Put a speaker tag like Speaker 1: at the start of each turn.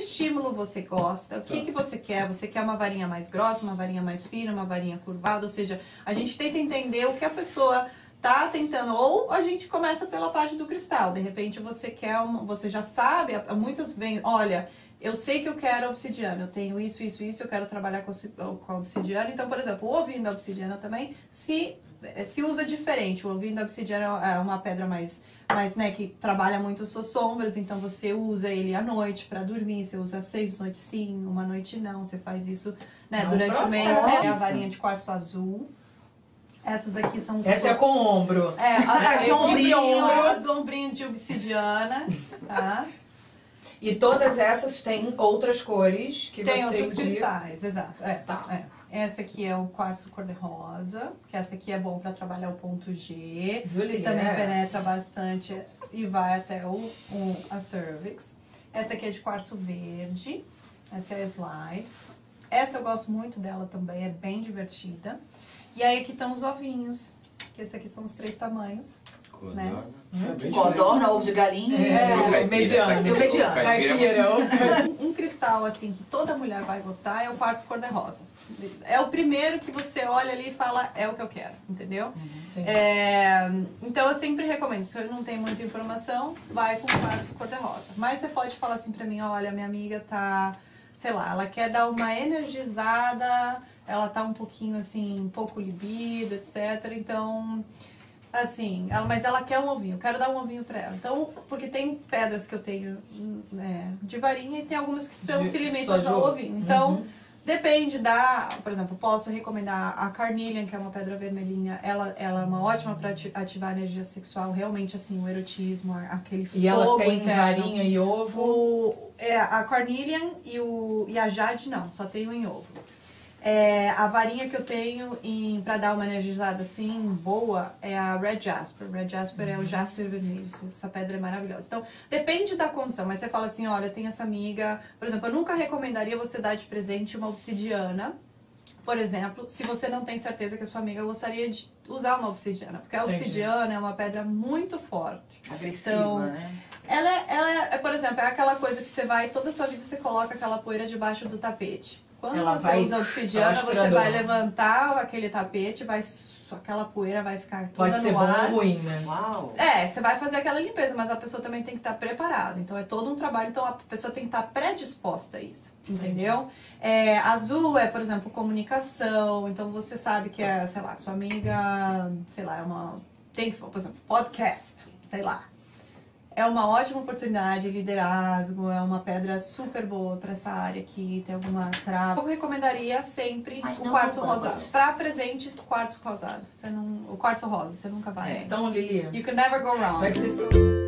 Speaker 1: estímulo você gosta, o que você quer. Você quer uma varinha mais grossa, uma varinha mais fina, uma varinha curvada, ou seja, a gente tenta entender o que a pessoa tá tentando, ou a gente começa pela parte do cristal. De repente você quer você já sabe, muitas vêm, olha, eu sei que eu quero obsidiana, eu tenho isso, eu quero trabalhar com a obsidiana. Então, por exemplo, o ovinho da obsidiana também se usa diferente. O ovinho da obsidiana é uma pedra mais né, que trabalha muito as suas sombras, então você usa ele à noite para dormir, você usa 6 noites sim, uma noite não, você faz isso, né, durante o mês, né, a varinha de quartzo azul. Essas aqui são os...
Speaker 2: Essa é com ombro.
Speaker 1: As do ombrinho de obsidiana, tá?
Speaker 2: E todas essas têm outras cores que
Speaker 1: tem
Speaker 2: você
Speaker 1: outros cristais, exato. Essa aqui é o quartzo cor-de-rosa, que essa aqui é bom para trabalhar o ponto G.
Speaker 2: Juliette.
Speaker 1: E também penetra bastante e vai até a cervix. Essa aqui é de quartzo verde. Essa é a slide. Essa eu gosto muito dela também, é bem divertida. E aí aqui estão os ovinhos, que esses aqui são os 3 tamanhos. Né?
Speaker 3: Codorna, ovo de galinha.
Speaker 2: Mediano.
Speaker 3: Caipira.
Speaker 1: Um cristal assim que toda mulher vai gostar é o quartzo cor-de-rosa. É o primeiro que você olha ali e fala, é o que eu quero, entendeu? Então eu sempre recomendo, se eu não tenho muita informação, vai com o quartzo cor-de-rosa. Mas você pode falar assim pra mim, olha, minha amiga tá, sei lá, ela quer dar uma energizada, ela tá um pouquinho assim, um pouco libido, etc. Então, assim, mas ela quer um ovinho, eu quero dar um ovinho pra ela. Então, porque tem pedras que eu tenho de varinha e tem algumas que se limitam ao ovinho. Então, depende por exemplo, posso recomendar a carnelian, que é uma pedra vermelhinha. Ela é uma ótima pra ativar a energia sexual, realmente assim, o erotismo, aquele fogo.
Speaker 2: E ela tem
Speaker 1: interno.
Speaker 2: varinha e ovo?
Speaker 1: A carnelian e a jade não, só tenho em ovo. A varinha que eu tenho pra dar uma energizada assim, boa, é a Red Jasper. Red Jasper é o jasper vermelho, essa pedra é maravilhosa. Então, depende da condição, mas você fala assim, olha, tem essa amiga... Por exemplo, eu nunca recomendaria você dar de presente uma obsidiana, por exemplo, se você não tem certeza que a sua amiga gostaria de usar uma obsidiana. Porque a obsidiana é uma pedra muito forte.
Speaker 3: Agressiva, então, né?
Speaker 1: Ela é, por exemplo, é aquela coisa que você vai, toda a sua vida você coloca aquela poeira debaixo do tapete. Quando você usa obsidiana, você vai levantar aquele tapete, aquela poeira vai ficar toda
Speaker 2: Pode ser
Speaker 1: no
Speaker 2: bom
Speaker 1: ar.
Speaker 2: ou ruim, né?
Speaker 3: Uau!
Speaker 1: Você vai fazer aquela limpeza, mas a pessoa também tem que estar preparada. Então é todo um trabalho, então a pessoa tem que estar predisposta a isso, entendeu? Azul é, por exemplo, comunicação, então você sabe que sei lá, sua amiga, sei lá, tem, por exemplo, podcast, sei lá. É uma ótima oportunidade, liderazgo, é uma pedra super boa para essa área aqui, tem alguma trava. Eu recomendaria sempre o quartzo rosado. Para presente, quartzo rosado. O quartzo rosa, você nunca vai.
Speaker 2: Então, Lili,
Speaker 1: You can never go wrong.
Speaker 2: vai ser...